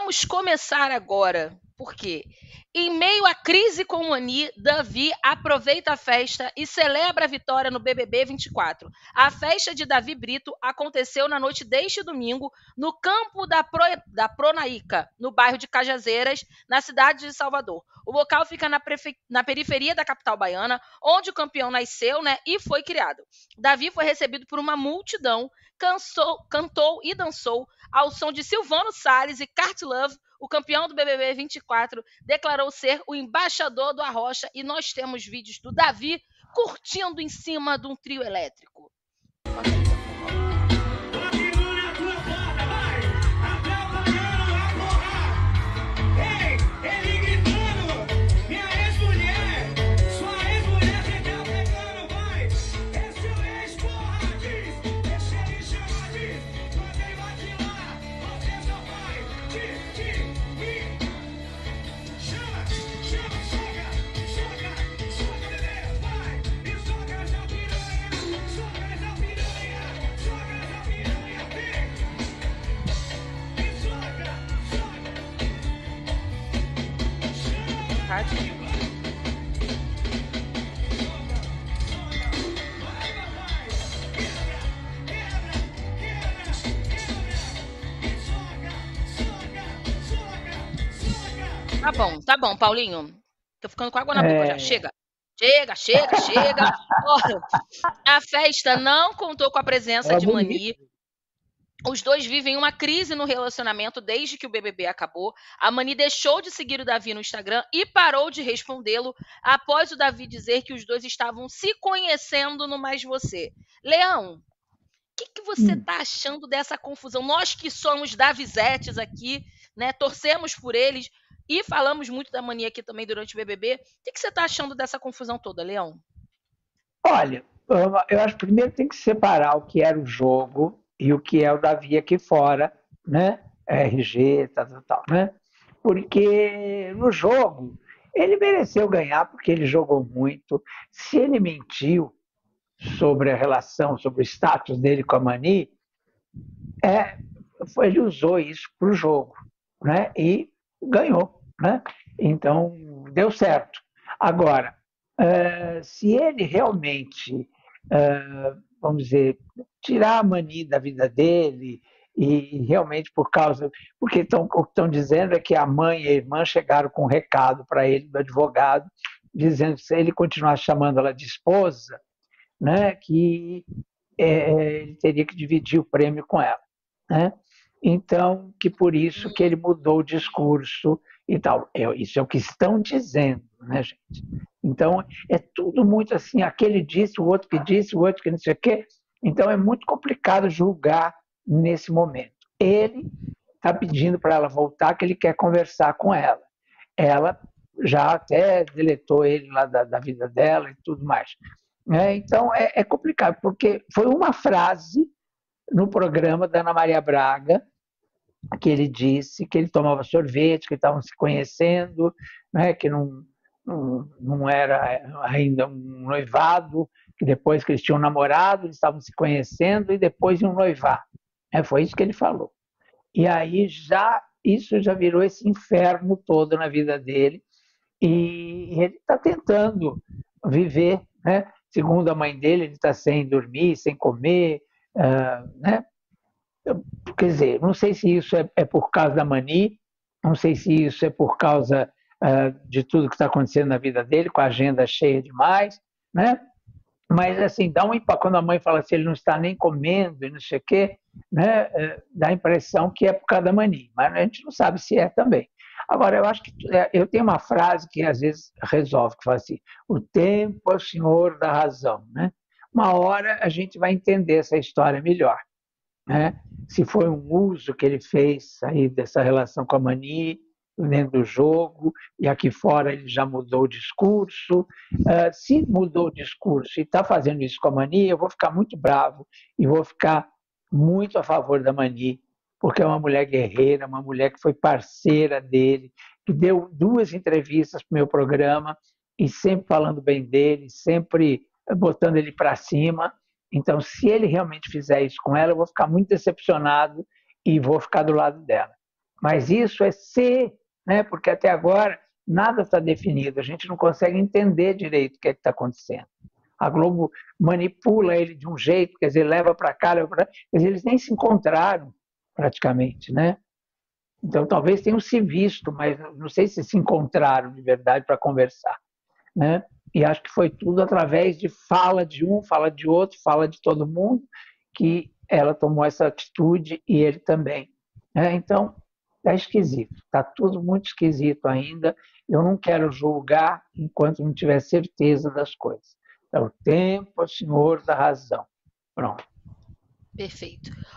Vamos começar agora. Por quê? Em meio à crise com o Ani, Davi aproveita a festa e celebra a vitória no BBB 24. A festa de Davi Brito aconteceu na noite deste domingo no campo da Pronaíca, no bairro de Cajazeiras, na cidade de Salvador. O local fica na periferia da capital baiana, onde o campeão nasceu, e foi criado. Davi foi recebido por uma multidão, cantou e dançou ao som de Silvano Salles e Cart Love. O campeão do BBB 24 declarou ser o embaixador do Arrocha e nós temos vídeos do Davi curtindo em cima de um trio elétrico. Tá bom, Paulinho. Tô ficando com água na boca já. Chega. A festa não contou com a presença de Mani. Os dois vivem uma crise no relacionamento desde que o BBB acabou. A Mani deixou de seguir o Davi no Instagram e parou de respondê-lo após o Davi dizer que os dois estavam se conhecendo no Mais Você. Leão, o que você tá achando dessa confusão? Nós que somos Davizetes aqui, torcemos por eles e falamos muito da Mani aqui também durante o BBB. O que você tá achando dessa confusão toda, Leão? Olha, eu acho que primeiro tem que separar o que era o jogo e o que é o Davi aqui fora, RG, tal, Porque no jogo ele mereceu ganhar porque ele jogou muito. Se ele mentiu sobre a relação, sobre o status dele com a Mani, ele usou isso para o jogo, e ganhou, Então deu certo. Agora, se ele realmente, vamos dizer, tirar a Mani da vida dele e realmente porque estão dizendo é que a mãe e a irmã chegaram com um recado para ele do advogado dizendo que se ele continuar chamando ela de esposa, que ele teria que dividir o prêmio com ela, Então, que por isso que ele mudou o discurso e tal. Isso é o que estão dizendo, gente? Então, é tudo muito assim, aquele disse, o outro que não sei o quê. Então, é muito complicado julgar nesse momento. Ele está pedindo para ela voltar, que ele quer conversar com ela. Ela já até deletou ele lá da vida dela e tudo mais. Então, é complicado, porque foi uma frase no programa da Ana Maria Braga, que ele disse que ele tomava sorvete, que estavam se conhecendo, que não era ainda um noivado, que depois que eles tinham namorado, eles estavam se conhecendo e depois iam noivar. Foi isso que ele falou. E aí isso já virou esse inferno todo na vida dele e ele está tentando viver, Segundo a mãe dele, ele está sem dormir, sem comer, Quer dizer, não sei se isso é por causa da Mani, não sei se isso é por causa de tudo que está acontecendo na vida dele, com a agenda cheia demais, Mas, assim, quando a mãe fala assim, ele não está nem comendo e não sei o quê, dá a impressão que é por causa da Mani, mas a gente não sabe se é também. Agora, eu acho que eu tenho uma frase que às vezes resolve, que fala assim, o tempo é o senhor da razão, Uma hora a gente vai entender essa história melhor, Se foi um uso que ele fez aí dessa relação com a Mani dentro do jogo, e aqui fora ele já mudou o discurso. Se mudou o discurso e está fazendo isso com a Mani, eu vou ficar muito bravo e vou ficar muito a favor da Mani, porque é uma mulher guerreira, uma mulher que foi parceira dele, que deu 2 entrevistas para o meu programa e sempre falando bem dele, sempre botando ele para cima. Então, se ele realmente fizer isso com ela, eu vou ficar muito decepcionado e vou ficar do lado dela. Mas isso é se, né? Porque até agora nada está definido, a gente não consegue entender direito o que é está acontecendo. A Globo manipula ele de um jeito, quer dizer, leva para cá, leva para cá, quer dizer, eles nem se encontraram praticamente, né? Então talvez tenham se visto, mas não sei se encontraram de verdade para conversar, né? E acho que foi tudo através de fala de um, fala de outro, fala de todo mundo, que ela tomou essa atitude e ele também, né? Então é esquisito, está tudo muito esquisito ainda. Eu não quero julgar enquanto não tiver certeza das coisas. É o tempo, o senhor da razão. Pronto. Perfeito.